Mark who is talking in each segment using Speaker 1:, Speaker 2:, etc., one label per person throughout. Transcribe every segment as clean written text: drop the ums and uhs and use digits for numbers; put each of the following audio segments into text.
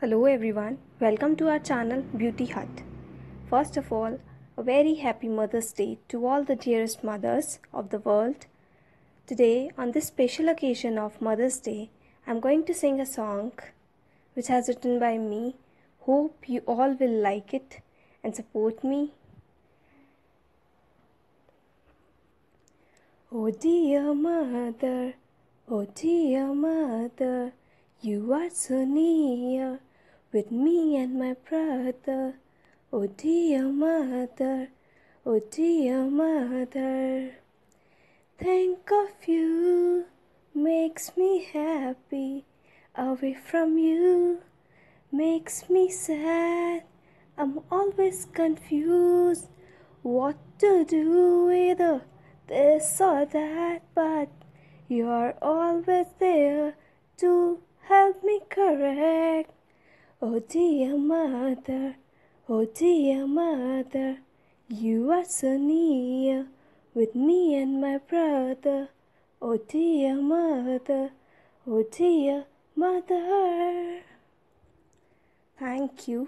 Speaker 1: Hello everyone, welcome to our channel Beauty Hut. First of all, a very happy Mother's Day to all the dearest mothers of the world. Today, on this special occasion of Mother's Day, I'm going to sing a song which has written by me. Hope you all will like it and support me. Oh dear mother, you are so near with me and my brother. Oh dear mother, think of you makes me happy. Away from you makes me sad. I'm always confused what to do, either this or that, but you're always there to help me correct. Oh dear mother, you are so near with me and my brother. Oh dear mother, Thank you.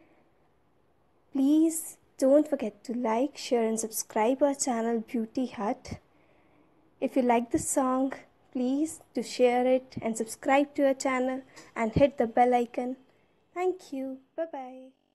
Speaker 1: Please don't forget to like, share and subscribe our channel Beauty Hut. If you like the song, please do share it and subscribe to our channel and hit the bell icon. Thank you. Bye-bye.